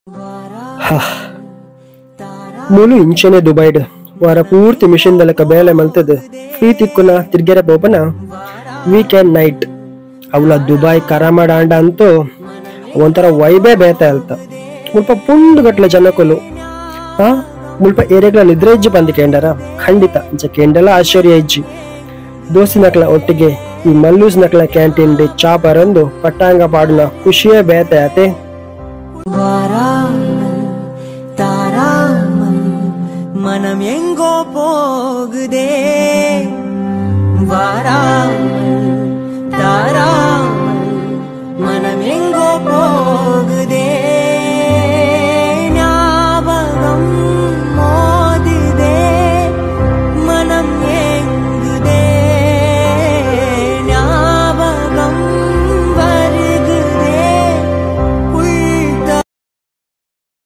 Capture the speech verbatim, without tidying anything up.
ಮೂಲು ಇಂಚೆನೆ ದುಬೈಡ್ ವಾರ ಪೂರ್ತಿ ಮಿಷನ್ ದಲಕ ಬೇಲೆ ಮಲ್ತದ ಫ್ರೀ ತಿಕ್ಕುನ ತಿರ್ಗೆರೆ ಪೋಪನ ವೀಕೆಂಡ್ ನೈಟ್ ಅವಳ ದುಬೈ ಕರಾಮಡಾಂಡ ಅಂತೂ ಒಂಥರ ವೈಬೇ ಬೇತ ಅಲ್ತ ಮುಲ್ಪ ಪುಂಡು ಗಟ್ಲೆ ಜನಕುಲು ಹಾ ಮುಲ್ಪ ಏರಿಯಾಗಳ ನಿದ್ರೆ ಇಜ್ಜಿ ಬಂದು ಕೇಂಡರ ಖಂಡಿತ ಇಂಚ ಕೇಂಡಲ ಆಶ್ಚರ್ಯ ಇಜ್ಜಿ ದೋಸ್ತಿ ನಕ್ಲ ಒಟ್ಟಿಗೆ ಈ ಮಲ್ಲೂಸ್ ನಕ್ಲ ಕ್ಯಾಂಟೀನ್ ಡಿ ಚಾ ಪರಂದು ಪಟ್ಟಾಂಗ ಪಾಡುನ ಖುಷಿಯೇ ಬೇತೆ ಆತೆ மனம் எங்கோ போகுதே வாரா